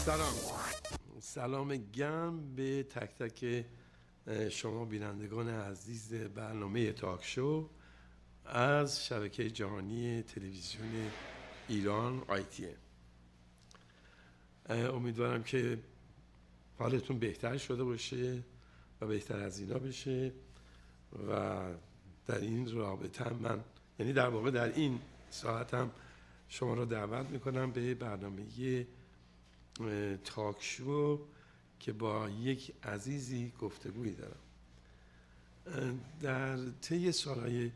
سلام گرم به تک تک شما بینندگان عزیز برنامه تاک شو از شبکه جهانی تلویزیون ایران ITN. امیدوارم که حالتون بهتر شده باشه و بهتر از اینا بشه و در این رابطه هم من یعنی در واقع در این ساعت هم شما را دعوت میکنم به برنامه تاک شو که با یک عزیزی گفتگویی دارم. در طی سالهای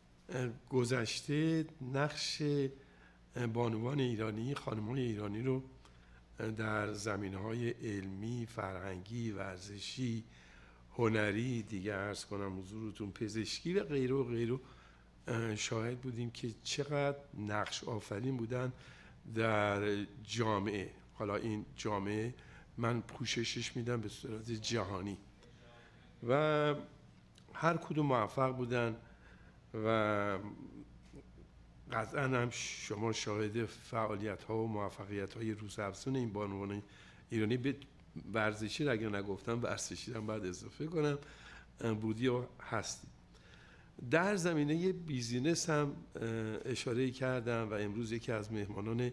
گذشته نقش بانوان ایرانی، خانم‌های ایرانی رو در زمینه‌های علمی، فرهنگی، ورزشی، هنری، دیگه عرض کنم حضورتون پزشکی و غیره و غیره شاهد بودیم که چقدر نقش آفرین بودن در جامعه. حالا این جامعه من پوششش میدم به صورت جهانی و هر کدوم موفق بودن و قطعا هم شما شاهد فعالیت ها و موفقیت های روزافزون این بانوان ایرانی به ورزشی را اگر نگفتم ورزشی را باید اضافه کنم بودی و هستی. در زمینه بیزینس هم اشاره کردم و امروز یکی از مهمانان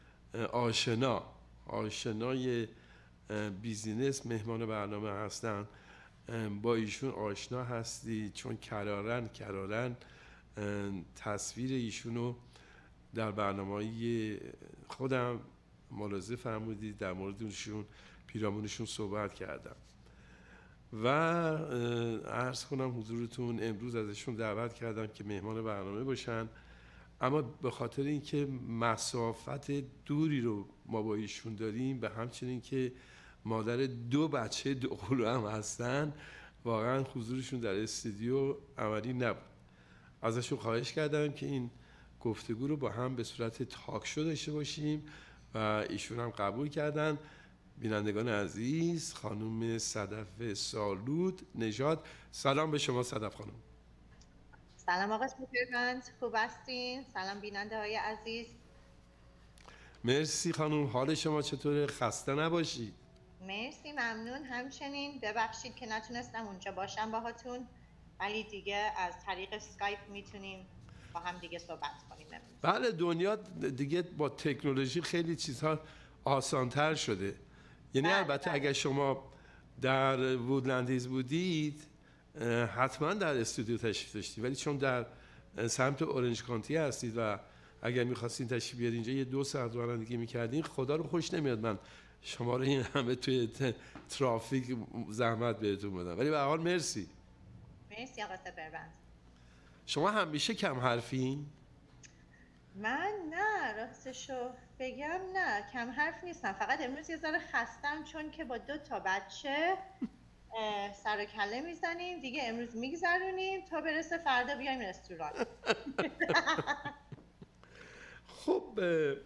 آشنای بیزینس مهمان برنامه هستن. با ایشون آشنا هستی چون کرارن تصویر ایشونو در برنامه‌های خودم ملاحظه فرمودید در موردشون پیرامونشون صحبت کردم و عرض کنم حضورتون امروز ازشون دعوت کردم که مهمان برنامه باشن، اما به خاطر اینکه مسافت دوری رو ما با ایشون داریم و همچنین که مادر 2 بچه 2 قلو هم هستن واقعا حضورشون در استودیو عملی نبود. ازشون خواهش کردم که این گفتگو رو با هم به صورت تاک شو داشته باشیم و ایشون هم قبول کردن. بینندگان عزیز، خانم صدف سالود نژاد، سلام به شما صدف خانم. سلام آقای سپرگنج، خوب هستین؟ سلام بیننده های عزیز. مرسی خانم، حال شما چطوره؟ خسته نباشید. مرسی، ممنون. همچنین ببخشید که نتونستم اونجا باشم باهاتون، ولی دیگه از طریق اسکایپ میتونیم با هم دیگه صحبت کنیم. بله، دنیا دیگه با تکنولوژی خیلی چیزها آسانتر شده. یعنی البته اگر شما در وودلندیز بودید حتما در استودیو تشریف داشتید، ولی چون در سمت اورنج کانتی هستید و اگر می‌خواستین تشریف بیارید اینجا یه 2 ساعت رانندگی می‌کردین، خدا رو خوش نمیاد من شما رو این همه توی ترافیک زحمت بهتون بدم، ولی به هر حال مرسی. مرسی آقا سپربند. شما همیشه کم حرفین؟ من نه، راستشو بگم نه، کم حرف نیستم، فقط امروز یه ذره خستم چون که با 2 تا بچه سر و کله میزنیم دیگه. امروز میگذرونیم تا برسه فردا بیایم رستوران. خب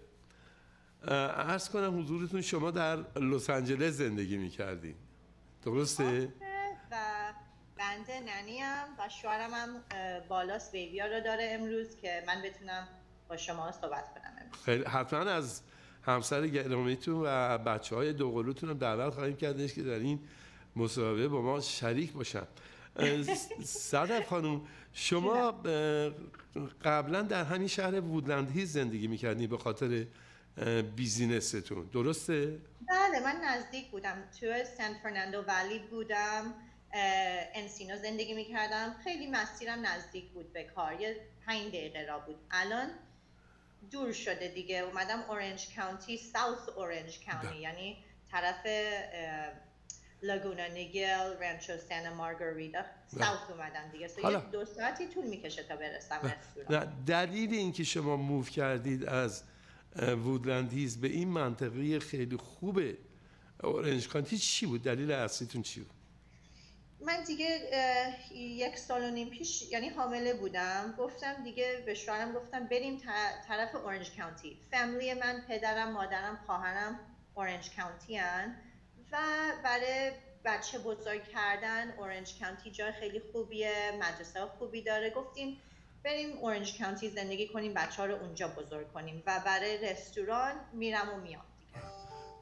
عرض کنم حضورتون شما در لس آنجلس زندگی میکردین، درسته؟ و بنده ننیم و شوهرم هم بالاست بیبیا رو داره امروز که من بتونم با شما صحبت کنم امروز. خیلی حتما از همسر گرامیتون و بچه‌های 2 قلوتون هم دعوت خواهیم کردش که در این مصاحبه با ما شریک باشن. صدف خانم، شما قبلا در همین شهر وودلند هیلز زندگی میکردین به خاطر بیزینستون، درسته؟ بله، من نزدیک بودم، تو سان فرناندو ولی بودم، انسینو زندگی میکردم، خیلی مسیرم نزدیک بود به کار، یه 5 دقیقه راه بود. الان دور شده دیگه، اومدم اورنج کانتی، ساوت اورنج کانتی، یعنی طرف لاگونا نیگل، رانچو سانتا مارگاریتا، ساوت اومدم دیگه. یه 2 ساعتی طول میکشه تا برسم رستوران. دلیل اینکه شما موو کردید از وودلند هیلز به این منطقه خیلی خوبه اورنج کانتی چی بود؟ دلیل اصلیتون چی بود؟ من دیگه 1 سال و نیم پیش یعنی حامله بودم، گفتم دیگه به شوهرم گفتم بریم طرف اورنج کانتی. فامیلی من، پدرم، مادرم، خواهرم اورنج کانتی هن و برای بچه بزرگ کردن اورنج کانتی جای خیلی خوبیه، مدرسه خوبی داره. گفتیم بریم اورنج کانتی زندگی کنیم، بچه ها رو اونجا بزرگ کنیم و برای رستوران میرم و میام دیگه.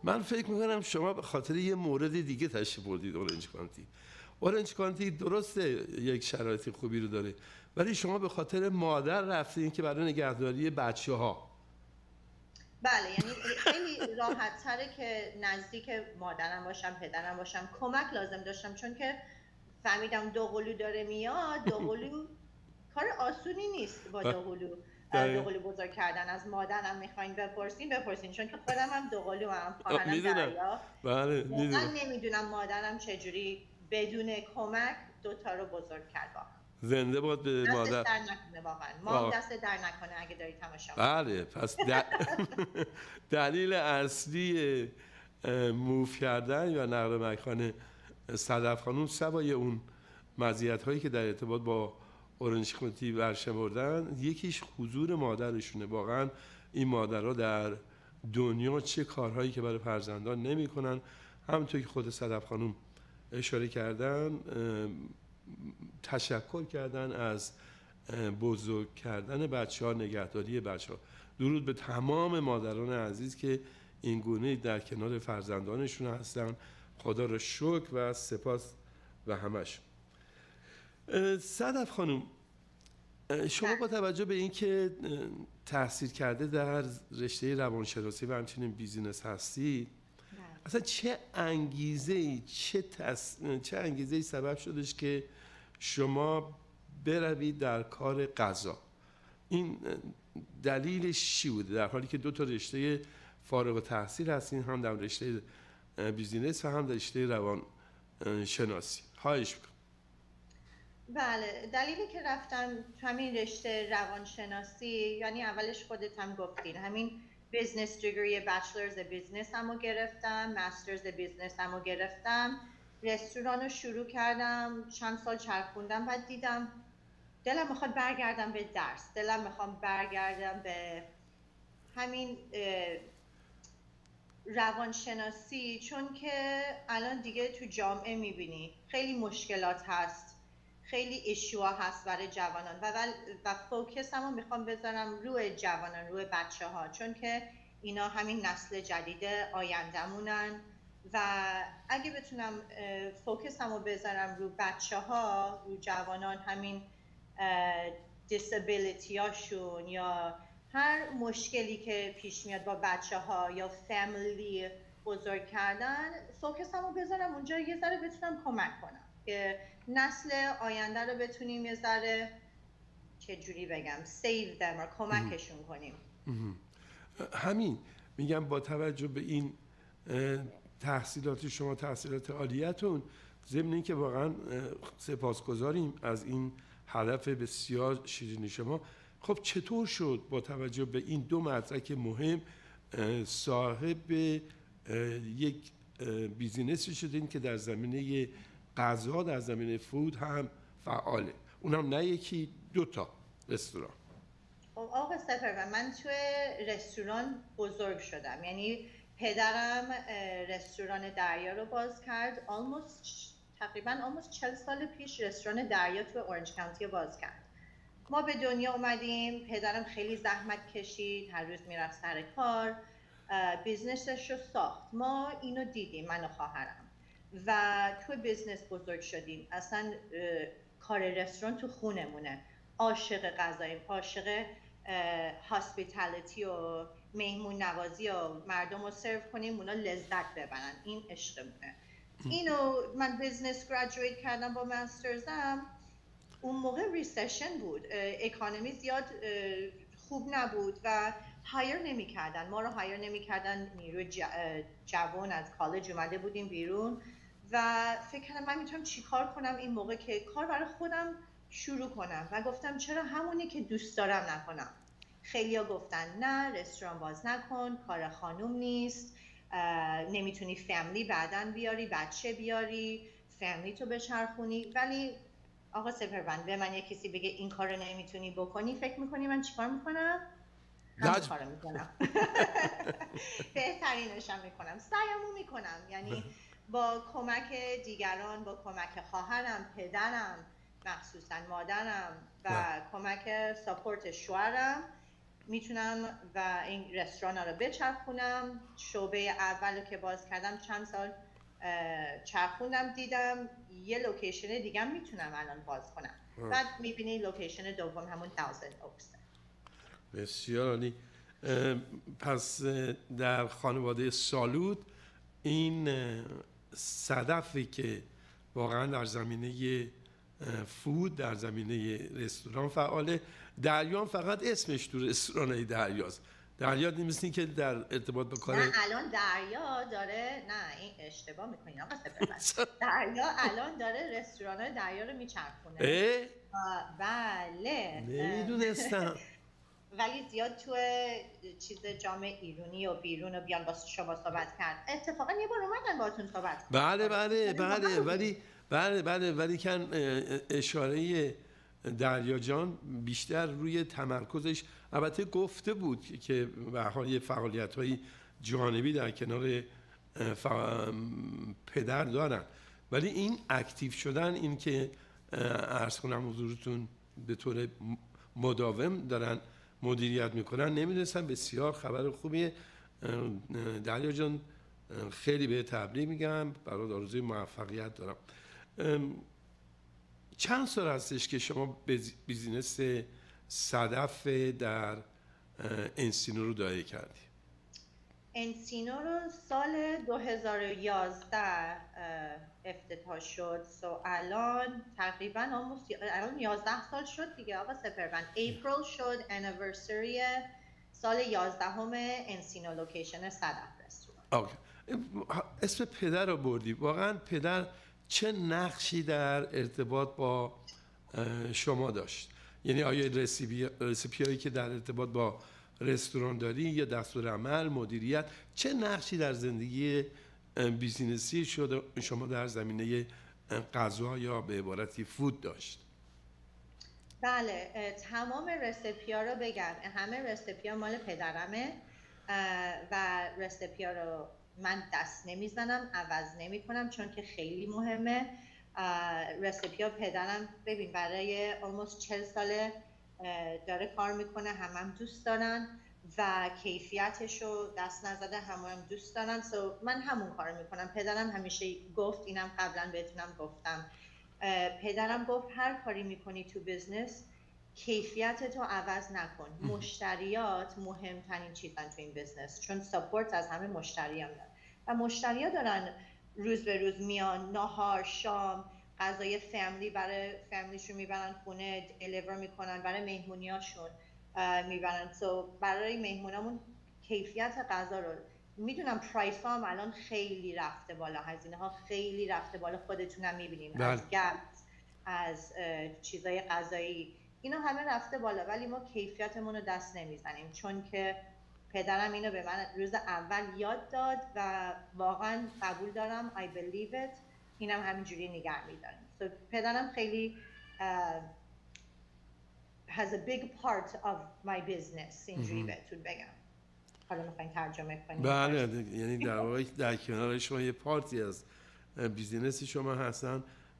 من فکر میکنم شما به خاطر یه مورد دیگه تشریف بردید اورنج کانتی. اورنج کانتی درسته یک شرایط خوبی رو داره، ولی شما به خاطر مادر رفتین که برای نگهداری بچه‌ها. بله، یعنی خیلی راحت تره که نزدیک مادرم باشم، پدرم باشم. کمک لازم داشتم چون که فهمیدم دوقلو داره میاد. دوقلو کار آسونی نیست. با دوقلو بزرگ کردن از مادرم میخواین بپرسین چون که خودم هم دوقلو هم خواهرم دریا. بله میدونم. نمیدونم مادرم چجوری بدون کمک دوتا رو بزرگ کرد. زنده باد به مادر. دست در نکنه واقعا. ما دست در نکنه اگه داری تماشا می‌کنی. بله، پس دلیل اصلی موو کردن یا نقل مکان صدف خانم سوای اون مزیت‌هایی که در ارتباط با اورنج کانتی برشمردن، یکیش حضور مادرشونه. واقعا این مادرها در دنیا چه کارهایی که برای فرزندان نمی‌کنن. همونطور که خود صدف خانم اشاره کردن، تشکر کردن از بزرگ کردن بچه‌ها، نگهداری بچه‌ها. درود به تمام مادران عزیز که این گونه در کنار فرزندانشون هستن. خدا را شکر و سپاس و همش. صدف خانم، شما با توجه به اینکه تحصیل کرده در رشته روانشناسی و همچنین بیزینس هستی، اصلا چه انگیزه‌ای چه انگیزه‌ای سبب شدش که شما بروید در کار قضا؟ این دلیلش چی بوده در حالی که دو تا رشته فارغ التحصیل هستین، هم در رشته بیزینس و هم در رشته روان شناسی؟ خواهش می‌کنم. بله، دلیلی که رفتم همین رشته روانشناسی، یعنی اولش خودت هم گفتین، همین بیزنس دیگری، بچلرز بیزنس همو گرفتم، مسترز بیزنس همو گرفتم، رستوران رو شروع کردم، چند سال چرخوندم، بعد دیدم دلم میخواد برگردم به درس، دلم میخوام برگردم به همین روانشناسی، چون که الان دیگه تو جامعه میبینی خیلی مشکلات هست، خیلی ایشوها هست برای جوانان و فوکسمو میخوام بذارم روی جوانان، روی بچه ها، چون که اینا همین نسل جدید آینده‌مونن و اگه بتونم فوکسمو بذارم روی بچه ها، روی جوانان، همین دیسابیلیتی هاشون یا هر مشکلی که پیش میاد با بچه ها یا فامیلی بزرگ کردن، فوکسمو بذارم اونجا، یه ذره بتونم کمک کنم که نسل آینده رو بتونیم یه ذره چجوری بگم save them و کمکشون کنیم. همین میگم با توجه به این تحصیلات شما، تحصیلات عالیتون، ضمن اینکه واقعا سپاسگزاریم از این هدف بسیار شیرین شما. خب چطور شد با توجه به این دو مدرک مهم صاحب یک بیزینسی شدین که در زمینه غذا، در زمینه فود هم فعاله، اونم نه یکی، دوتا رستوران؟ آقا سفر، من توی رستوران بزرگ شدم. یعنی پدرم رستوران دریا رو باز کرد، تقریباً 40 سال پیش رستوران دریا توی اورنج کانتی باز کرد. ما به دنیا اومدیم، پدرم خیلی زحمت کشید، هر روز میرفت سر کار، بیزنسش رو ساخت. ما اینو دیدیم، من و خواهرم، و توی بیزنس بزرگ شدیم. اصلا کار رستوران تو خونمونه. عاشق غذاییم، عاشق هاسپیتالیتی و مهمون نوازی و مردم رو سرو کنیم، اونا لذت ببرن. این عشقمونه. اینو من بیزنس گریجویت کردم با مسترزم. اون موقع ریسشن بود، اکانومی زیاد خوب نبود و هایر نمی کردن، ما رو هایر نمی کردن. نیروی جوان از کالج اومده بودیم بیرون و فکر کردم من میتونم چی کار کنم این موقع که کار برای خودم شروع کنم و گفتم چرا همونی که دوست دارم نکنم. خیلیا گفتن نه، رستوران باز نکن، کار خانوم نیست، نمیتونی فامیلی بعدن بیاری، بچه بیاری، فامیلی تو بچرخونی. ولی آقا سپروند، به من یه کسی بگه این کار رو نمیتونی بکنی، فکر میکنی من چیکار میکنم؟ همون کار رو میکنم. بهترینش هم میکنم، سعیمو میکنم. یعنی با کمک دیگران، با کمک خواهرم، پدرم، مخصوصا مادرم و کمک ساپورت شوهرم، میتونم و این رستوران ها رو بچرخونم. شعبه اول رو که باز کردم چند سال چرخوندم، دیدم یه لوکیشن دیگه میتونم الان باز کنم. بعد میبینی لوکیشن دوم همون 1000 اوکس. بسیار عالی. پس در خانواده سالود این صدفی که واقعا در زمینه فود، در زمینه رستوران فعاله. دریا فقط اسمش تو رستوران دریاست. دریا نیست که در ارتباط با کار. نه الان دریا داره، نه این اشتباه میکنین آقا سپر. دریا الان داره رستوران دریا رو میچرخونه. بله نمیدونستم. ولی زیاد تو چیز جامعه ایرانی و بیرون و بیان با شما صحبت کرد. اتفاقا یه بار اومدن باهاتون صحبت کرد. بله ولی کن اشاره دریا جان بیشتر روی تمرکزش، البته گفته بود که به حال یه فعالیت‌های جانبی در کنار پدر دارن، ولی این اکتیو شدن، این که عرض کنم حضورتون به طور مداوم دارن مدیریت میکنن، نمیدونستم. بسیار خبر خوبیه. دریا جان خیلی به تبریک میگم، برات آرزوی موفقیت دارم. چند سال هستش که شما بیزینس صدف در انسینو رو دایره کردی؟ انسینو رو سال 2011 افتتاح شد. الان تقریبا الان 11 سال شد دیگه آقا سپروند. اپریل شد انیورسری سال 11 انسینو لوکیشن صدف رستوران. اسم پدر رو بردی. واقعا پدر چه نقشی در ارتباط با شما داشت؟ یعنی آیا رسیپی هایی که در ارتباط با رستوران داری یا دستور عمل، مدیریت، چه نقشی در زندگی بیزینسی شما در زمینه غذا یا به عبارتی فود داشت؟ بله تمام رسیپی ها رو بگم، همه رسیپی ها مال پدرمه و رسیپی ها رو من دست نمیزنم، عوض نمی کنم، چون که خیلی مهمه. رسیپی ها پدرم ببین برای almost 40 ساله داره کار میکنه، هم دوست دارن و کیفیتش رو دست نزده، هم دوست دارن. من همون کار میکنم. پدرم همیشه گفت، اینم قبلا بهتونم گفتم، پدرم گفت هر کاری میکنی تو بیزنس کیفیتت رو عوض نکن. مشتریات مهمترین چیزن تو این بیزنس، چون ساپورت از همه مشتریام دارن و مشتریا دارن روز به روز میان، نهار، شام، غذای فامیلی برای فامیلیشون میبرن خونه، دلیور میکنن، برای مهمونیاشون میبرن. برای مهمونامون کیفیت غذا رو میدونم. پرایس ها هم الان خیلی رفته بالا، هزینه ها خیلی رفته بالا، خودتونم میبینین از گپ، از چیزای غذایی، اینا همه رفته بالا، ولی ما کیفیتمون رو دست نمیزنیم، چون که پدرم اینو به من روز اول یاد داد و واقعا قبول دارم. I believe it. اینم همینجوری نگه میدارم. پدرم خیلی has a big part of my business. اینجوری بهتون بگم. حالا میخواین ترجمه کنیم؟ بله، یعنی در واقع در کنار شما یه پارتی از بیزینس شما هستن.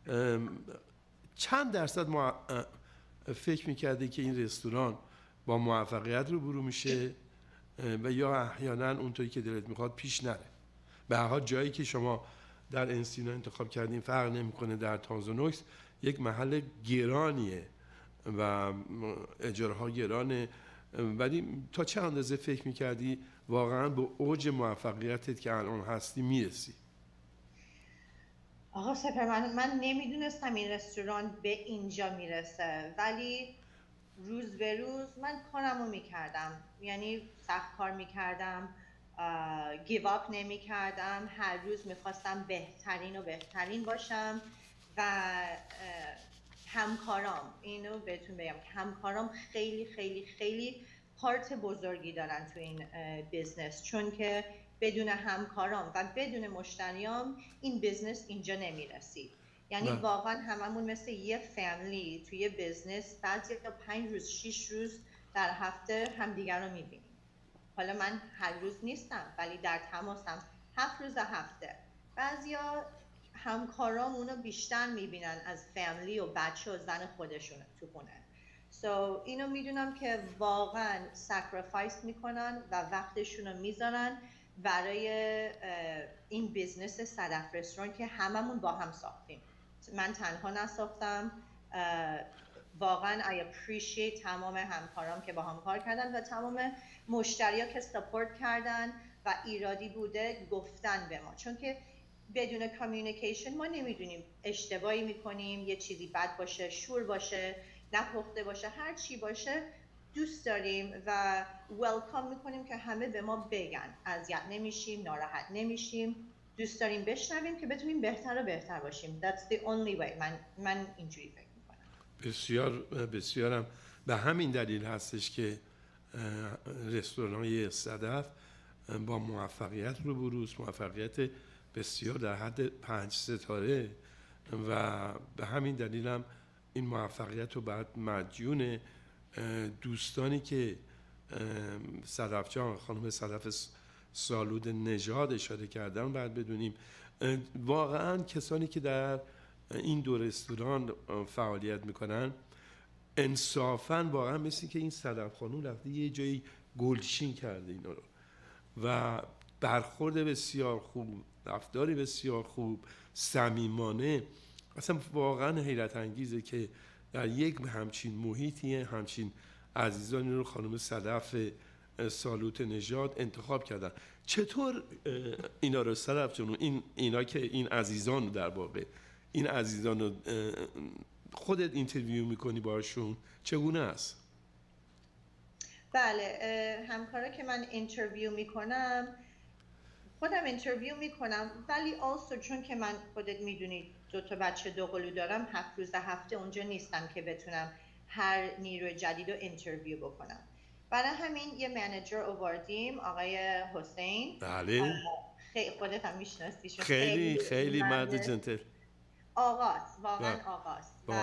چند درصد فکر میکردی که این رستوران با موفقیت روبرو میشه و یا احیانا اونطوری که دلت میخواد پیش نره؟ به هر حال جایی که شما در انسینو انتخاب کردین فرق نمیکنه، در تانزانوکس یک محل گرانیه و اجاره ها گرانه، ولی تا چه اندازه فکر میکردی واقعا به اوج موفقیتت که الان هستی میرسی؟ آقا سپر، من نمیدونستم این رستوران به اینجا میرسه، ولی روز به روز من کارمو میکردم، یعنی سخت کار میکردم، گیو اپ نمیکردم، هر روز میخواستم بهترین و بهترین باشم و همکارام، اینو بهتون بگم که همکارام خیلی خیلی خیلی پارت بزرگی دارن تو این بیزنس، چون که بدون همکارام و بدون مشتریام این بیزنس اینجا نمیرسید. یعنی واقعا هممون مثل یه فامیلی توی بیزنس، بعضی تا 5 روز 6 روز در هفته همدیگر رو میبینیم. حالا من هر روز نیستم ولی در تماسم 7 روز هفته. بعضیا همکارام اونو بیشتر میبینن از فامیلی و بچه و زن خودشون تو خونه. اینو میدونم که واقعا سکریفایس میکنن و وقتشون رو میذارن برای این بیزنس صدف رستوران که هممون با هم ساختیم. من تنها نساختم. واقعا I appreciate تمام همکارام که با هم کار کردن و تمام مشتریا که سپورت کردن و ایرادی بوده گفتن به ما، چون که بدون کامیونیکیشن ما نمیدونیم اشتباهی میکنیم، یه چیزی بد باشه، شور باشه، نپخته باشه، هر چی باشه دوست داریم و ویلکام میکنیم که همه به ما بگن. اذیت نمیشیم، ناراحت نمیشیم، دوست داریم بشنویم که بتونیم بهتر و بهتر باشیم. That's the only way. من اینجوری فکر میکنم. بسیارم به همین دلیل هستش که رستوران‌های صدف با موفقیت روبروست، موفقیت بسیار در حد 5 ستاره و به همین دلیل هم این موفقیت رو بعد مدیون دوستانی که صدف جان خانم صدف سالود نژاد اشاره کردن باید بدونیم. واقعا کسانی که در این دو رستوران فعالیت میکنن انصافا واقعا مثل که این صدف خانم رفته یه جایی گلچین کرده اینا رو و برخورد بسیار خوب، رفتاری بسیار خوب، صمیمانه. اصلا واقعا حیرت انگیزه که در یک همچین محیطی همچین عزیزانی رو خانم صدف سالوت نژاد انتخاب کردن. چطور اینا رو صدف جون، اینا که این عزیزان در واقع این عزیزان رو خودت اینترویو میکنی باشون، چگونه است؟ بله، همکارا که من اینترویو میکنم خودم اینترویو میکنم، ولی also چون که من خودت میدونید 2 بچه 2 قلو دارم، 7 روز هفته اونجا نیستم که بتونم هر نیروی جدید رو اینترویو بکنم. برای همین یه منیجر آوردیم، آقای حسین. بله. خودت هم میشناسیشون. خیلی مرد جنتل. آقاست، واقعا آقاست. و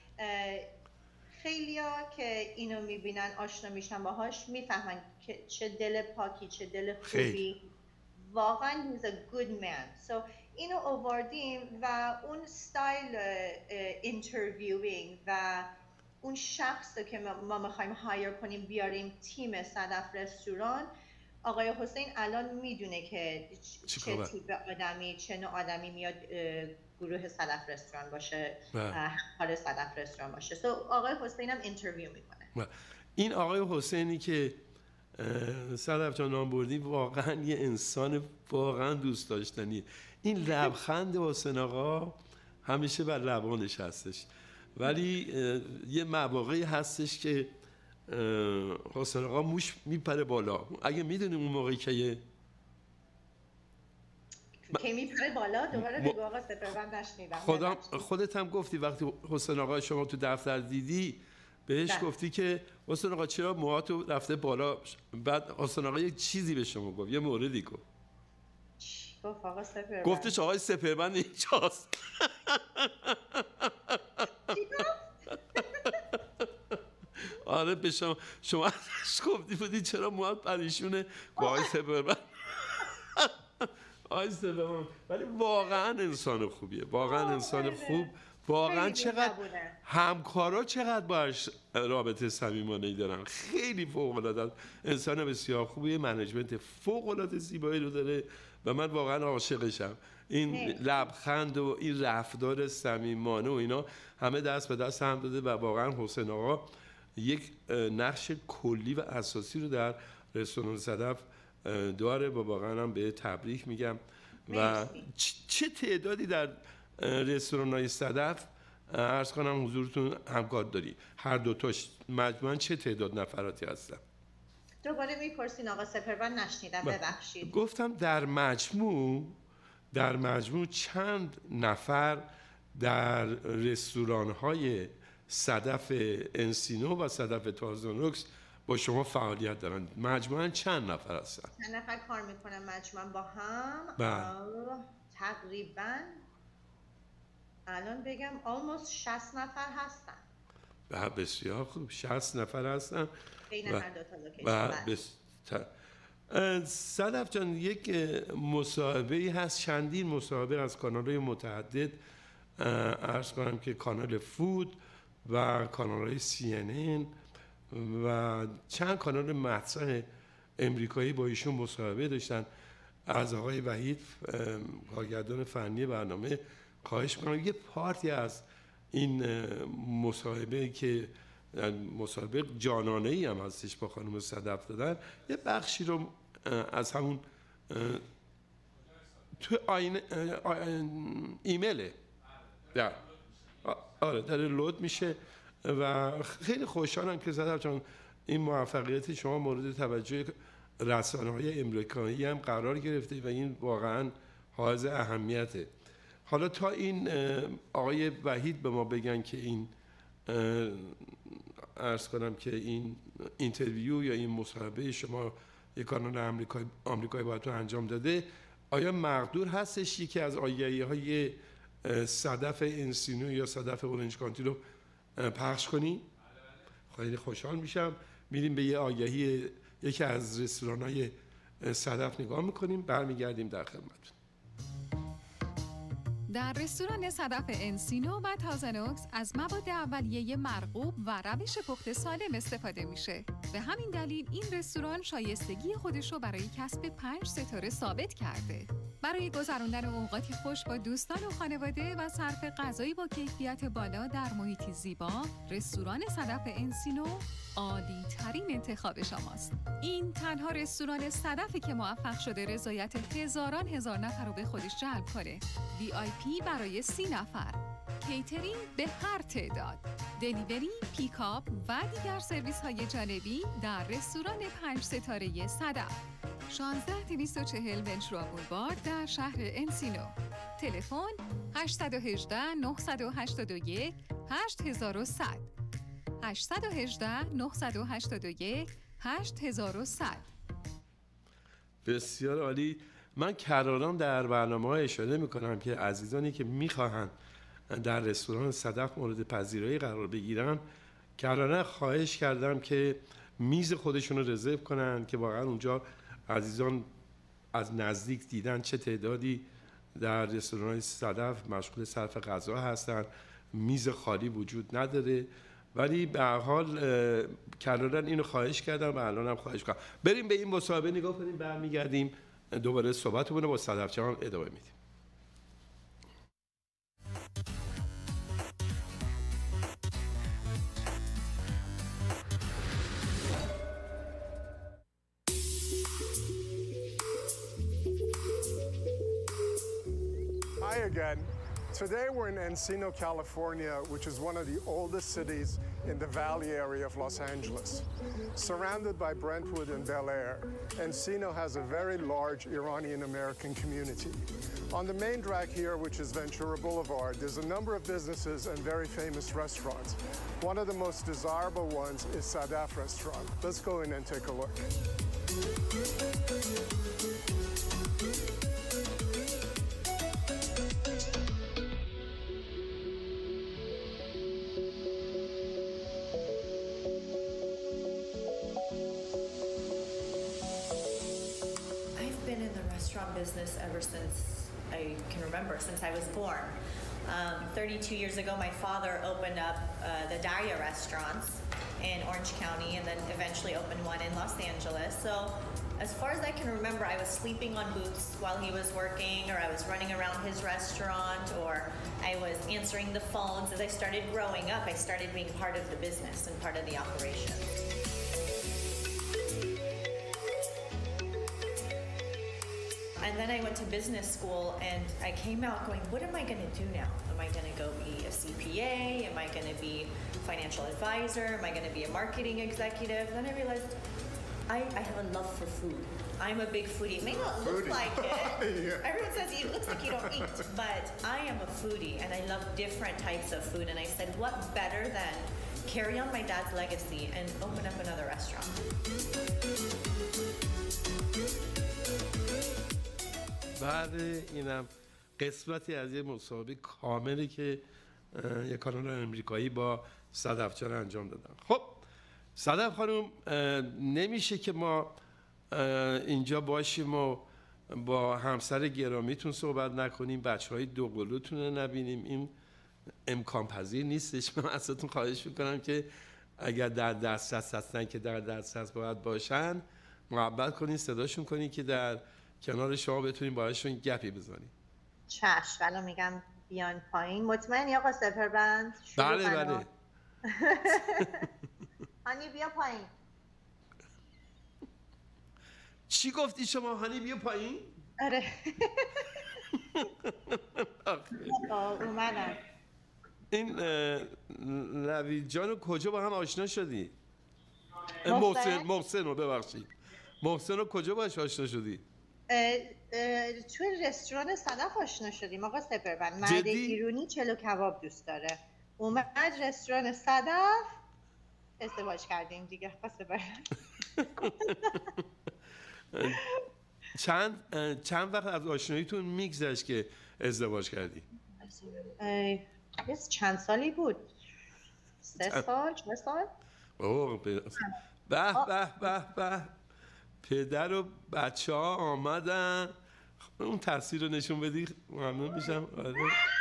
خیلیا که اینو میبینن، آشنا میشن باهاش، میفهمن که چه دل پاکی، چه دل خوبی. واقعا he's a good man. اینو آوردیم و اون ستایل اینترویوینگ و اون شخص که ما میخوایم هایر کنیم بیاریم تیم صدف رستوران، آقای حسین الان میدونه که چه تیپ آدمی، چه نوع آدمی میاد گروه صدف رستوران باشه، همکار صدف رستوران باشه. آقای حسین هم اینترویو میکنه. این آقای حسینی که صدف جان نام بردی واقعا یه انسان واقعا دوست داشتنیه. این لبخند حسین آقا همیشه بر لبانش هستش، ولی یه مواقعی هستش که حسین آقا موش میپره بالا. اگه میدونیم اون موقعی که میپره بالا دوباره بگو آقا سپربند نشنیدم. خودت هم گفتی وقتی حسین آقا شما تو دفتر دیدی بهش گفتی که حسین آقا چرا موهاتو رفته بالا؟ بعد حسین آقا یه چیزی به شما گفت، یه موردی گفت. گفت آقا سپربند. گفتش آقای سپربند اینجاست. آره به شما گفتی بودی چرا موهات پریشونه؟ آقای سپربند. آقای سپربند. ولی واقعا انسان خوبیه، واقعا انسان خوب. واقعا چقدر همکارا چقدر باش رابطه صمیمانه‌ای دارن. خیلی فوق‌العاده انسان بسیار خوبیه، منیجمنت فوق‌العاده زیبایی رو داره و من واقعا عاشقشم. این لبخند و این رفتار صمیمانه و اینا همه دست به دست هم داده و واقعا حسین آقا یک نقش کلی و اساسی رو در رستوران صدف داره و واقعا هم به تبریک میگم. و چه تعدادی در رستوران‌های صدف عرض کنم حضورتون همکار داری؟ هر دوتاش مجموعاً چه تعداد نفراتی هستن؟ دوباره میپرسین آقا سپربند نشنیدم، ببخشید. گفتم در مجموع چند نفر در رستوران‌های صدف انسینو و صدف تازانوکس با شما فعالیت دارن؟ مجموعاً چند نفر هستن؟ چند نفر کار میکنن مجموعاً با هم؟ تقریباً الان بگم almost 60 نفر هستن. بسیار خوب، 60 نفر هستن بین هر دو تا لوکیشن. صدف جان یک مصاحبه‌ای هست، چندین مصاحبه از کانال‌های متعدد عرض کنم که کانال فود و کانال‌های CNN و چند کانال مطرح امریکایی با ایشون مصاحبه داشتن. از آقای وحید کارگردان فنی برنامه خواهش می‌کنم یه پارتی از این مصاحبه که مصاحبه جانانه‌ای هم هستش با خانم صدف دادن، یه بخشی رو از همون تو ایمیله آره داره لود میشه و خیلی خوشحالم که صدف جان این موفقیت شما مورد توجه رسانه‌های امریکایی هم قرار گرفته و این واقعا حائز اهمیته. حالا تا این آقای وحید به ما بگن که این عرض کنم که این اینترویو یا این مصاحبه شما یک کانال آمریکایی باهاتون انجام داده، آیا مقدور هستش یکی از آگهی‌های صدف انسینو یا صدف اورنج کانتی رو پخش کنی؟ خیلی خوشحال میشم. میریم به یه آگهی یکی از رستوران‌های صدف نگاه میکنیم، برمیگردیم در خدمتتون. در رستوران صدف انسینو و تازنوکس از مواد اولیه مرغوب و روش پخت سالم استفاده میشه. به همین دلیل این رستوران شایستگی خودش رو برای کسب 5 ستاره ثابت کرده. برای گذراندن اوقاتی خوش با دوستان و خانواده و صرف غذایی با کیفیت بالا در محیطی زیبا، رستوران صدف انسینو عالی ترین انتخاب شماست. این تنها رستوران صدفی که موفق شده رضایت هزار نفر رو به خودش جلب کنه. VIP برای 30 نفر، کیترینگ به هر تعداد، دلیوری، پیکاپ و دیگر سرویس های جانبی در رستوران 5 ستاره صدف. 16240 ونچورا بولوارد در شهر انسینو. تلفن 818 981 8100 818 981 8100. بسیار عالی. من کراران در برنامه‌ها اشاره می‌کنم که عزیزانی که می‌خواهند در رستوران صدف مورد پذیرایی قرار بگیرن، کراران خواهش کردم که میز خودشون رو رزرو کنن که واقعا اونجا عزیزان از نزدیک دیدن چه تعدادی در رستوران صدف مشغول صرف غذا هستن، میز خالی وجود نداره. ولی به هر حال کرارن اینو خواهش کردم و الان هم خواهش کنم. بریم به این مصاحبه نگاه کنیم، برمیگردیم دوباره صحبتمون رو با صدف جان ادامه میدیم. Hi again. Today we're in Encino, California, which is one of the oldest cities in the Valley area of Los Angeles. Surrounded by Brentwood and Bel Air, Encino has a very large Iranian-American community. On the main drag here, which is Ventura Boulevard, there's a number of businesses and very famous restaurants. One of the most desirable ones is Sadaf Restaurant. Let's go in and take a look. Business ever since I can remember, since I was born. 32 years ago, my father opened up the Daria restaurants in Orange County and then eventually opened one in Los Angeles. So as far as I can remember, I was sleeping on booths while he was working, or I was running around his restaurant, or I was answering the phones. As I started growing up, I started being part of the business and part of the operation. And then I went to business school and I came out going, what am I going to do now? Am I going to go be a CPA? Am I going to be financial advisor? Am I going to be a marketing executive? Then I realized I have a love for food. I'm a big foodie. It may not look like it. Yeah. Everyone says it looks like you don't eat, but I am a foodie and I love different types of food. And I said, what better than carry on my dad's legacy and open up another restaurant? بعد اینم قسمتی از یه مصاحبه کاملی که یک کانال امریکایی با صدف جان انجام دادن. خب صدف خانم، نمیشه که ما اینجا باشیم و با همسر گرامیتون صحبت نکنیم، بچه‌های دوقلوتون رو نبینیم. این امکان پذیر نیستش. من ازتون خواهش میکنم که اگر در دسترس هستن که در دسترس باید باشن، محبت کنین صداشون کنین که در کنار شما بتونین باهاشون گپی بزنین. چشم، الان میگم بیان پایین. مطمئنی آقا سپربند؟ بله بله. هانی بیا پایین. چی گفتی شما؟ هانی بیا پایین؟ آره. اومدن. این نوید جان کجا با هم آشنا شدی؟ محسن رو ببخشید. محسن رو کجا باش آشنا شدی؟ توی رستوران صدف آشنا شدیم آقا سپربند. مرد ایرانی چلو کباب دوست داره. اومد رستوران صدف، ازدواج کردیم دیگه آقا سپربند. چند وقت از آشناییتون میگذشت که ازدواج کردی؟ چند سالی بود؟ 3 سال؟ 4 سال؟ به به به به، پدر و بچه ها آمدن. اون تصویر رو نشون بدی ممنون میشم. آره.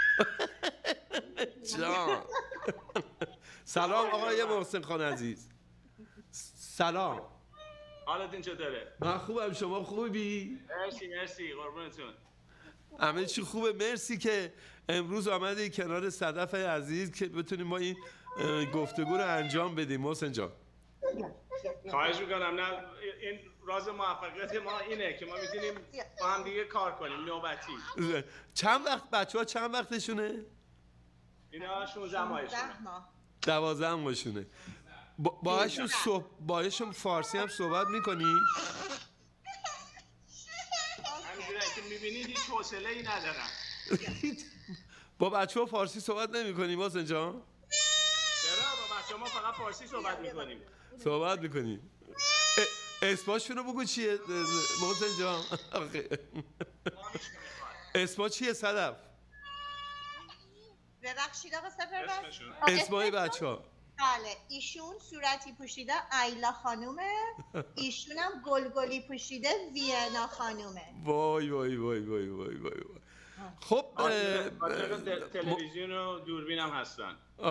جان سلام آقای محسن خان عزیز. سلام. حالتون چطوره؟ من خوبم، شما خوبی؟ مرسی قربونتون. همه چی خوبه. مرسی که امروز آمدی کنار صدف عزیز که بتونیم ما این گفتگو رو انجام بدیم. محسن جان خواهش میکنم. نه این راز موفقیت ما اینه که ما میتونیم با هم دیگه کار کنیم نوبتی. چند وقت بچه‌ها چند وقتشونه؟ اینا 16 ماهشونه. 12 ماهشونه. باهاشون فارسی هم صحبت میکنی؟ همینجوری که میبینید هیچ حوصله‌ای ندارم. با بچه‌ها فارسی صحبت نمی‌کنی محسن جان؟ چرا؟ با بچه‌ها ما فقط فارسی صحبت میکنیم. صحبت میکنیم. اسمشون رو بگو چیه محسن جان؟ اسما چیه صدف؟ ببخشید آقا سپربند. اسمای بچه‌ها. بله، ایشون صورتی پوشیده ایلا خانومه، ایشونم گلگلی پوشیده وینا خانومه. وای وای وای وای وای وای. خب تلویزیون و دوربین هم هستن.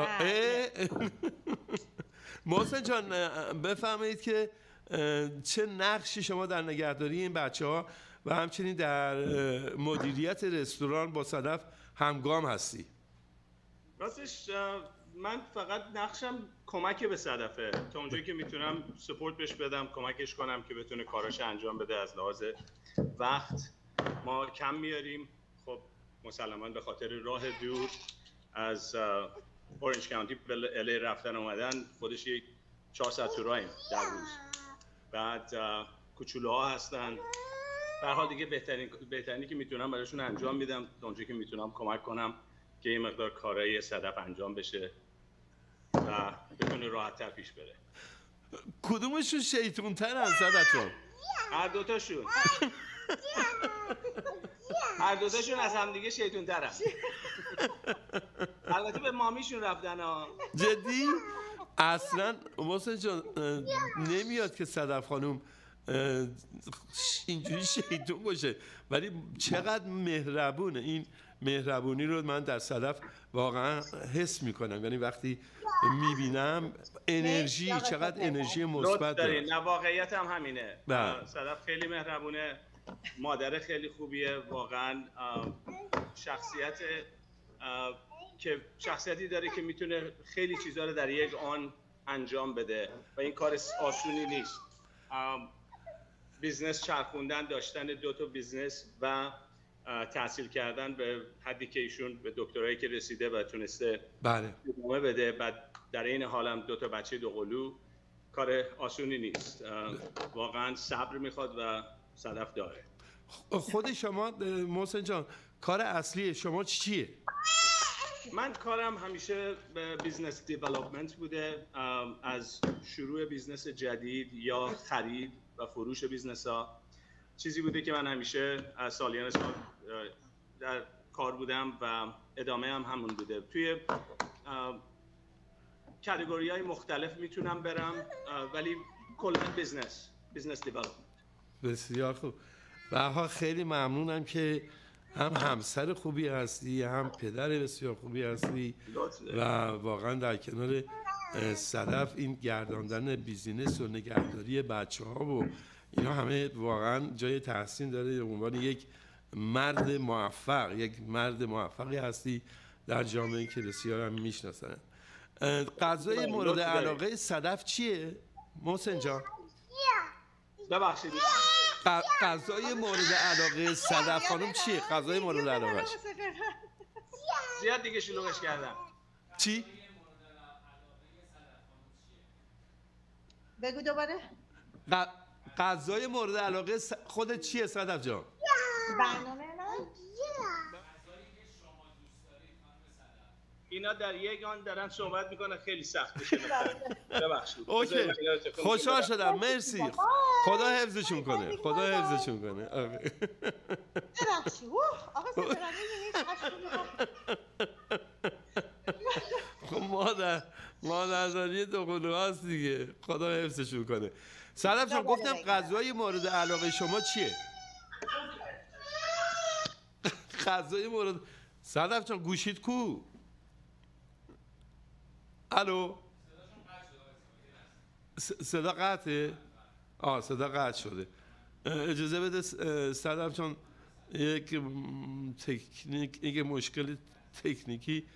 محسن جان بفرمایید که چه نقشی شما در نگهداری این بچه‌ها و همچنین در مدیریت رستوران با صدف همگام هستی؟ راستش من فقط نقشم کمک به صدفه، تا اونجایی که میتونم سپورت بهش بدم، کمکش کنم که بتونه کاراش انجام بده. از لحاظ وقت ما کم میاریم، خب مسلماً به خاطر راه دور از اورنج کانتی به الی رفتن اومدن خودش یک 4 ساعت تو راهیم در روز. بعد کوچولوها هستن. به هر حال دیگه بهترینی که میتونم براشون انجام میدم، تا اونجایی که میتونم کمک کنم که یه مقدار کارهای صدف انجام بشه و بتونه راحت‌تر پیش بره. کدومشون شیطون تر از صدف‌ها؟ هر دوتاشون از هم دیگه شیطون ترن. البته به مامیشون رفتن ها. جدی؟ اصلا محسن جان نمیاد که صدف خانوم اینجوری شیطون باشه، ولی چقدر مهربونه. این مهربونی رو من در صدف واقعا حس میکنم. یعنی وقتی میبینم انرژی، چقدر انرژی مثبت داره. نه واقعیت هم همینه. صدف خیلی مهربونه، مادر خیلی خوبیه، واقعا شخصیتی داره که میتونه خیلی چیزا رو در یک آن انجام بده و این کار آسونی نیست. بیزنس چرخوندن، داشتن 2 تا بیزنس و تحصیل کردن به حدی که ایشون به دکترایی که رسیده و تونسته ادامه بده، بعد در این حالم 2 تا بچه 2 قلو، کار آسونی نیست. واقعا صبر میخواد و صدف داره. خود شما محسن جان کار اصلی شما چیه؟ من کارم همیشه بیزنس دیولپمنت بوده، از شروع بیزنس جدید یا خرید و فروش بیزنس ها. چیزی بوده که من همیشه از سالیان سال در کار بودم و ادامه هم همون بوده. توی کاتگوری های مختلف میتونم برم، ولی کلا بیزنس دیولپمنت. بسیار خوب. و خیلی ممنونم که هم همسر خوبی هستی، هم پدر بسیار خوبی هستی و واقعا در کنار صدف این گرداندن بیزینس و نگهداری بچه‌ها و اینا همه واقعا جای تحسین داره. به عنوان یک مرد موفق، یک مرد موفقی هستی در جامعه که بسیار هم میشناسن. غذای مورد علاقه صدف چیه محسن جان؟ ببخشید غذای مورد علاقه صدف خانم چیه؟ غذای مورد علاقه‌اش زیاد دیگه شلوغش کردم. چی؟ بگو دوباره. غذای مورد علاقه خودت چیه صدف جان؟ برنامه من اینا در یک آن دارن صحبت میکنن، خیلی سخت میشه. ببخشید. اوکی. خوشحال شدم. مرسی. خدا حفظشون کنه. خدا حفظشون کنه. ببخشید. آقا سپرانی خب مادرزادی دوقلو هست دیگه. خدا حفظشون کنه. صدف جان گفتم غذای مورد علاقه شما چیه؟ غذای مورد صدف جان گوشید کو؟ الو صدا قطعه؟ صدا قطع شده. اجازه بده صدف جان یک مشکل تکنیکی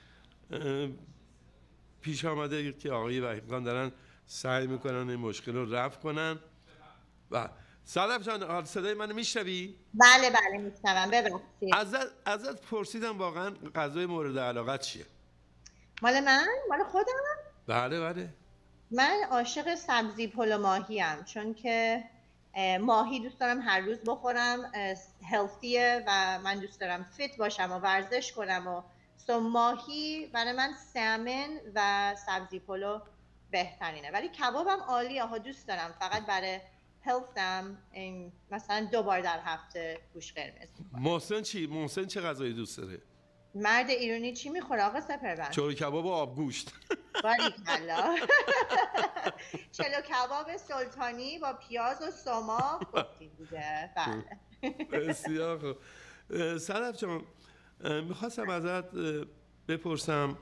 پیش آمده که آقای وحیدخان دارن سعی میکنن این مشکل رو رفع کنن. و صدف جان صدای منو میشنوی؟ بله میشنوم. ببخشید ازت پرسیدم واقعا غذای مورد علاقت چیه؟ مال خودم؟ بله. من عاشق سبزی پلو ماهی ام، چون که ماهی دوست دارم هر روز بخورم، هلثیه و من دوست دارم فیت باشم و ورزش کنم و ماهی برای من سالمون و سبزی پلو بهترینه. ولی کبابم عالیه ها، دوست دارم، فقط برای هلثم مثلا 2 بار در هفته گوشت قرمز. محسن چه غذایی دوست داره؟ مرد ایرانی چی میخوره آقا سپربند؟ چلو کباب و آبگوشت. باریکلا. چلو کباب سلطانی با پیاز و سماق گفتی بوده. بله. بسیار خوب. صدف جان میخواستم ازت بپرسم،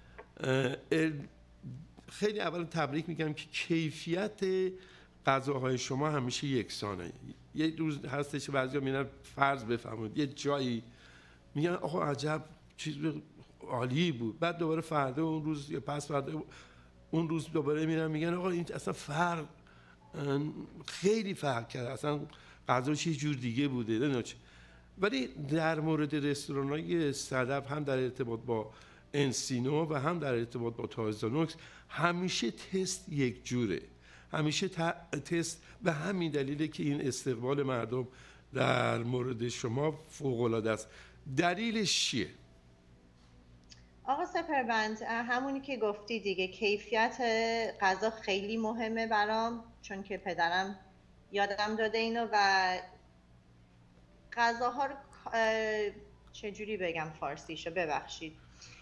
خیلی اول تبریک میگم که کیفیت غذاهای شما همیشه یکسانه. یه روز هستش که بعضیا میرن فرض بفرمایید یه جایی میگن آقا عجب چیز عالی بود، بعد دوباره فردا اون روز یا پس فردا اون روز دوباره میرن میگن آقا این اصلا خیلی فرق کرد، اصلا غذاش یه جور دیگه بوده نه. ولی در مورد رستوران‌های صدف هم در ارتباط با انسینو و هم در ارتباط با تازانوکس همیشه تست یک جوره، همیشه تست، به همین دلیله که این استقبال مردم در مورد شما فوق‌العاده است. دلیلش چیه؟ آقا سپربند همونی که گفتی دیگه، کیفیت غذا خیلی مهمه برام، چون که پدرم یادم داده اینو و غذاها رو چجوری بگم فارسیشو، ببخشید.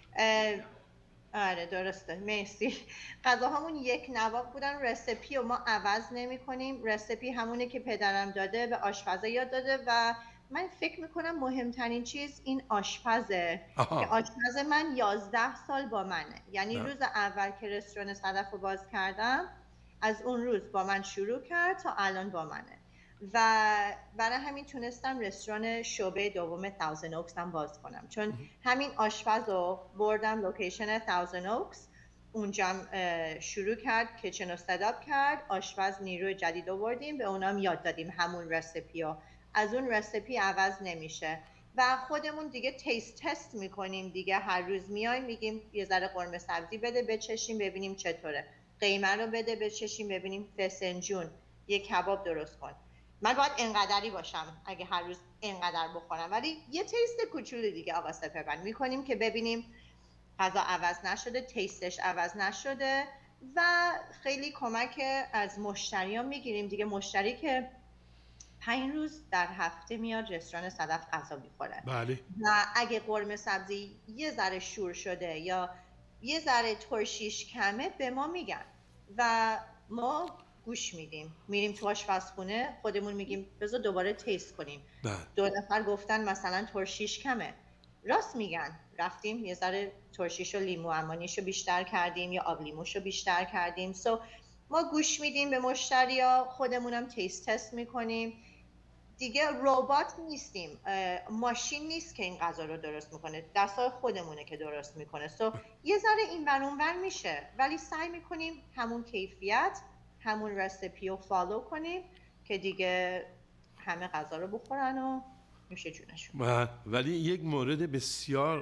آره درسته، مرسی. غذاهامون یک نواخت بودن، رسیپی رو ما عوض نمی کنیم. رسیپی همونه که پدرم داده، به آشپزا یاد داده و من فکر میکنم مهمترین چیز این آشپزه که آشپز من 11 سال با منه. یعنی روز اول که رستوران صدف رو باز کردم از اون روز با من شروع کرد تا الان با منه و برای همین تونستم رستوران شعبه دوم تاوزن اوکس هم باز کنم، چون همین آشپز رو بردم لوکیشن تاوزن اوکس، اونجا شروع کرد، کیچن رو ستاپ کرد، آشپز نیروی جدید آوردیم، به اونام یاد دادیم همون رسیپی رو، از اون رسیپی عوض نمیشه و خودمون دیگه تست میکنیم دیگه. هر روز میایم میگیم یه ذره قرمه سبزی بده بچشیم ببینیم چطوره، قیمه رو بده بچشیم ببینیم، فسنجون یه کباب درست کن. من باید انقدری باشم اگه هر روز انقدر بخورم، ولی یه تیست کوچولو دیگه آقا سپربند میکنیم که ببینیم غذا عوض نشده، تیستش عوض نشده و خیلی کمک از مشتریان میگیریم دیگه. مشتری که 5 روز در هفته میاد رستوران صدف غذا میخوره، بله. و اگه قرمه سبزی یه ذره شور شده یا یه ذره ترشیش کمه به ما میگن و ما گوش میدیم، میریم تو آشپزخونه خودمون میگیم بذار دوباره تیست کنیم. 2 نفر گفتن مثلا ترشیش کمه، راست میگن، رفتیم یه ذره ترشیش و لیمو عمانیشو بیشتر کردیم یا آب لیموشو بیشتر کردیم. ما گوش میدیم به مشتریا، خودمونم تست میکنیم دیگه. ربات نیستیم، ماشین نیست که این غذا رو درست میکنه، دستای خودمونه که درست میکنه. یه ذره این ور اون ور میشه، ولی سعی میکنیم همون کیفیت همون رسیپی رو فالو کنیم که دیگه همه غذا رو بخورن و میشه جونشون. ولی یک مورد بسیار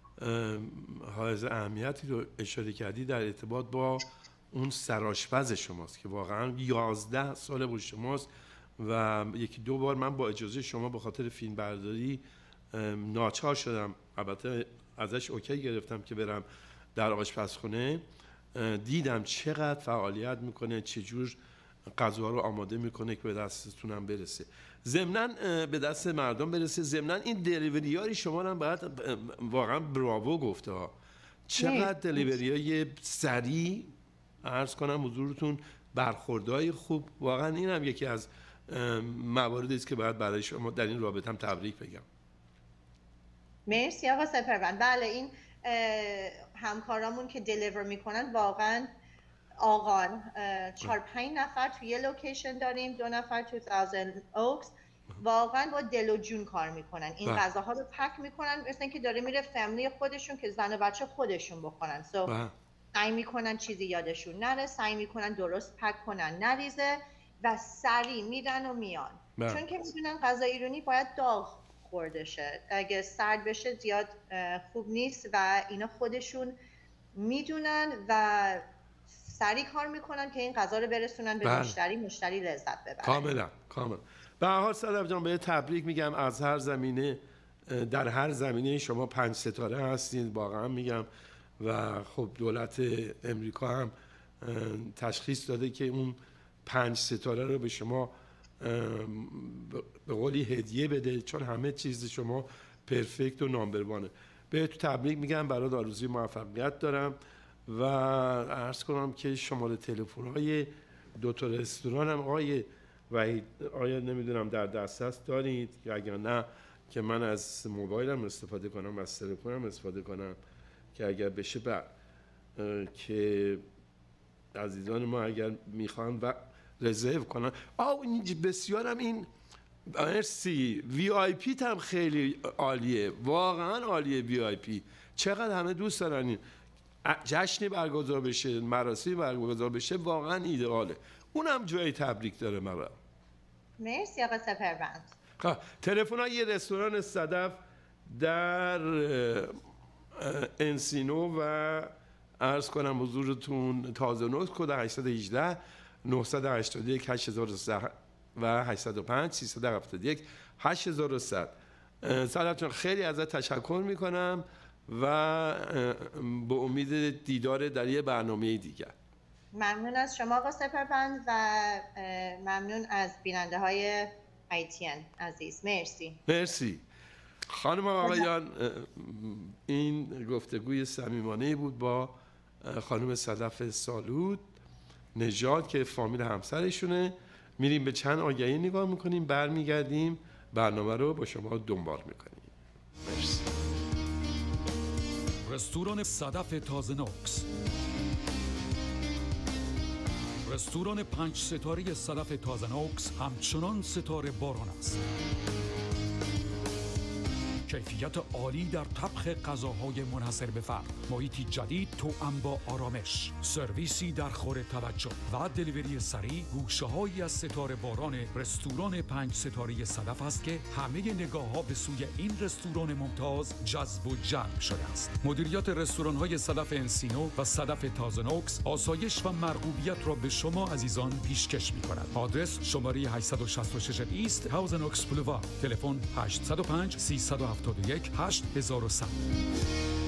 حائز اهمیتی رو اشاره کردی در ارتباط با اون سرآشپز شماست که واقعا 11 سال با شماست و 1-2 بار من با اجازه شما به خاطر فیلم برداری ناچار شدم، البته ازش اوکی گرفتم که برم در آشپزخونه، دیدم چقدر فعالیت میکنه، چجور غذا رو آماده میکنه که به دستتونم برسه، ضمناً به دست مردم برسه. ضمناً این دلیوری‌های شما هم باید واقعا براوو گفته ها، چقدر دلیوری‌های سریع عرض کنم حضورتون، برخوردهای خوب، واقعا این هم یکی از مواردی است که باید برای شما در این رابطه هم تبریک بگم. مرسی آقا سپروند. بله این همکارامون که دلیور میکنن واقعا آقان 4-5 نفر توی یه لوکیشن داریم، 2 نفر تو 1000 اوکس، واقعا با دل و جون کار میکنن، این غذاها رو پک میکنن مثل اینکه داره میره فامیلی خودشون که زن و بچه خودشون بخورن. سعی میکنن چیزی یادشون نره، سعی میکنن درست پک کنن نریزه و سریع میدن و میان. چون که میدونن غذا ایرانی باید داغ خورده شه، اگه سرد بشه زیاد خوب نیست و اینا خودشون میدونن و سریع کار میکنن که این غذا رو برسونن به مشتری لذت ببره. کاملا. به هر حال صدف جان به تبریک میگم از هر زمینه، در هر زمینه شما 5 ستاره هستید، واقعا میگم. و خب دولت امریکا هم تشخیص داده که اون 5 ستاره رو به شما به قولی هدیه بده، چون همه چیز شما پرفکت و نامبر وانه. به تو تبریک میگم، برات آرزوی موفقیت دارم و عرض کنم که شماره تلفن‌های 2 تا رستوران هم آیا نمیدونم در دسترس دارید یا اگر نه که من از موبایلم استفاده کنم، از تلفنم استفاده کنم که اگر بشه که عزیزان ما اگر میخوان و رزرو کنن. بسیارم این مرسی. وی آی پی هم خیلی عالیه، واقعا عالیه. وی آی پی چقدر همه دوست دارن این جشنی برگزار بشه، مراسمی برگزار بشه، واقعا ایدئاله. اونم جای تبریک داره مرا. مرسی آقا سپروند. تلفن یه رستوران صدف در انسینو و عرض کنم حضورتون تازنوک کد 818 981 8003 و 805 371 8100. صدف خیلی ازت تشکر میکنم و به امید دیدار در یه برنامه دیگر. ممنون از شما آقا سپروند و ممنون از بیننده های ITN عزیز. مرسی. خانم و آقایان، این گفتگوی صمیمانه بود با خانم صدف سالود نژاد که فامیل همسرشونه. میریم به چند آگهی نگاه میکنیم، برمیگردیم برنامه رو با شما دنبال میکنیم. مرسی. رستوران صدف تازنوکس، رستوران 5 ستاره صدف تازنوکس همچنان ستاره باران است. کیفیت عالی در طبخ غذاهای منحصر به فرد، محیطی جدید توأم با آرامش، سرویسی در خور توجه و دلیوری سریع. گوشه‌هایی از ستاره باران رستوران 5 ستاره صدف است که همه نگاه‌ها به سوی این رستوران ممتاز جذب و جلب شده است. مدیریت رستوران‌های صدف انسینو و صدف تازنوکس آسایش و مرغوبیت را به شما عزیزان پیشکش می‌کند. آدرس شماره 866 ایست تازنوکس بولوار، تلفن 805 371 8100.